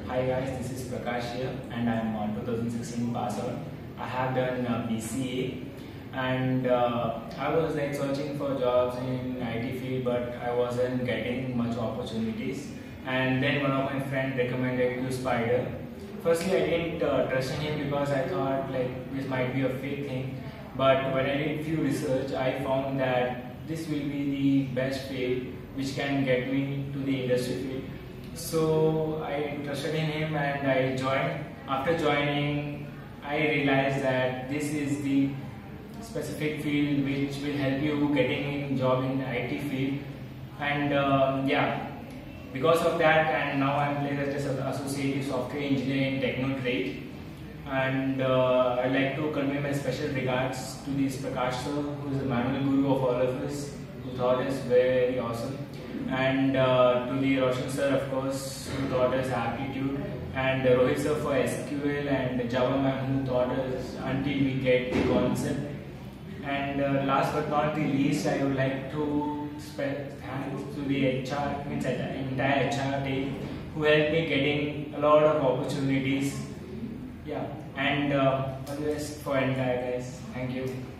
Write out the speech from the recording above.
Hi guys, this is Prakash here and I am 2016 pass out. I have done BCA and I was like searching for jobs in IT field, but I wasn't getting much opportunities. And then one of my friends recommended to Spider. Firstly, I didn't trust in him because I thought like this might be a fake thing. But when I did few research, I found that this will be the best field which can get me to the industry field. So I trusted in him and I joined. After joining, I realized that this is the specific field which will help you getting a job in IT field. And yeah, because of that, and now I'm placed as an associate software engineer in Technotrade. And I'd like to convey my special regards to this Prakash sir, who is the manual guru of all of us, who taught us very awesome. And to the Roshan sir, of course, who taught us aptitude, and Rohit sir for SQL, and Java ma'am who taught us until we get the concept. And last but not the least, I would like to thanks to the HR, means entire HR team, who helped me getting a lot of opportunities. Yeah, and all the best for entire guys. Thank you.